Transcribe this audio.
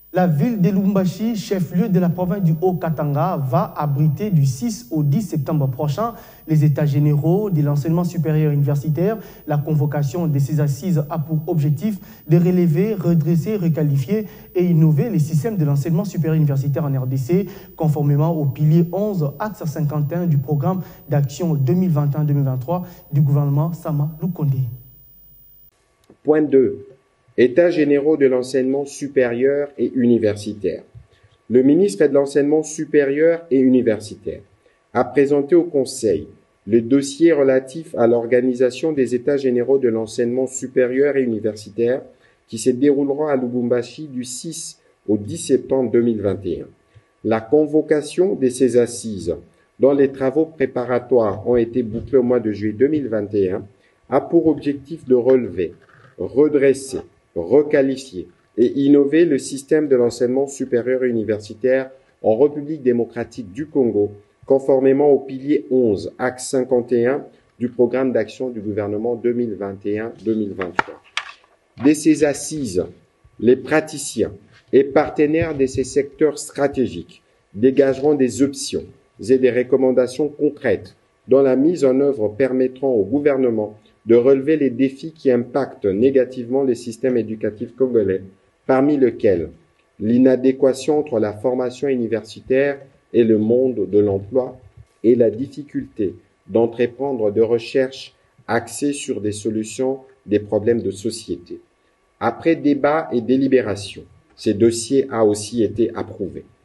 La ville de Lubumbashi, chef-lieu de la province du Haut-Katanga, va abriter du 6 au 10 septembre prochain les états généraux de l'enseignement supérieur universitaire. La convocation de ces assises a pour objectif de relever, redresser, requalifier et innover les systèmes de l'enseignement supérieur universitaire en RDC, conformément au pilier 11, axe 51 du programme d'action 2021-2023 du gouvernement Sama Lukonde. Point 2. États généraux de l'enseignement supérieur et universitaire. Le ministre de l'Enseignement supérieur et universitaire a présenté au Conseil le dossier relatif à l'organisation des États généraux de l'enseignement supérieur et universitaire qui se déroulera à Lubumbashi du 6 au 10 septembre 2021. La convocation de ces assises, dont les travaux préparatoires ont été bouclés au mois de juillet 2021, a pour objectif de relever, redresser, requalifier et innover le système de l'enseignement supérieur et universitaire en République démocratique du Congo, conformément au pilier 11, axe 51 du programme d'action du gouvernement 2021-2023. De ces assises, les praticiens et partenaires de ces secteurs stratégiques dégageront des options et des recommandations concrètes dont la mise en œuvre permettront au gouvernement de relever les défis qui impactent négativement le système éducatif congolais, parmi lesquels l'inadéquation entre la formation universitaire et le monde de l'emploi et la difficulté d'entreprendre des recherches axées sur des solutions des problèmes de société. Après débat et délibération, ce dossier a aussi été approuvé.